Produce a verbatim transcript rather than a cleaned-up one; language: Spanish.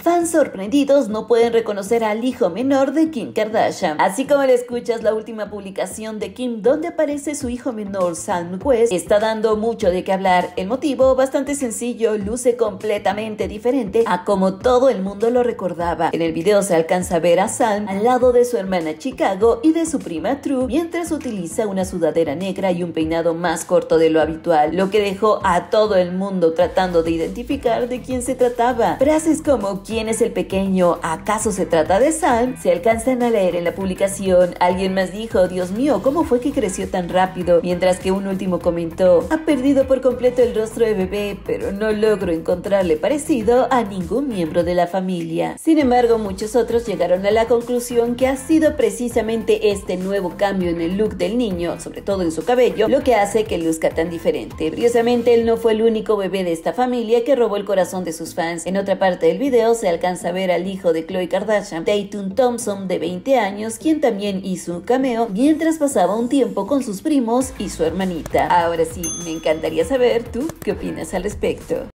fans sorprendidos no pueden reconocer al hijo menor de Kim Kardashian. Así como le escuchas, la última publicación de Kim donde aparece su hijo menor Sam West está dando mucho de qué hablar. El motivo, bastante sencillo, luce completamente diferente a como todo el mundo lo recordaba. En el video se alcanza a ver a Sam al lado de su hermana Chicago y de su prima True, mientras utiliza una sudadera negra y un peinado más corto de lo habitual, lo que dejó a todo el mundo tratando de identificar de quién se trataba. Frases como ¿quién es el pequeño? ¿Acaso se trata de Sam? Se alcanzan a leer en la publicación. Alguien más dijo, Dios mío, ¿cómo fue que creció tan rápido? Mientras que un último comentó, ha perdido por completo el rostro de bebé, pero no logro encontrarle parecido a ningún miembro de la familia. Sin embargo, muchos otros llegaron a la conclusión que ha sido precisamente este nuevo cambio en el look del niño, sobre todo en su cabello, lo que hace que luzca tan diferente. Curiosamente, él no fue el único bebé de esta familia que robó el corazón de sus fans. En otra parte del video se alcanza a ver al hijo de Khloe Kardashian, Tatum Thompson, de veinte años, quien también hizo un cameo mientras pasaba un tiempo con sus primos y su hermanita. Ahora sí, me encantaría saber tú qué opinas al respecto.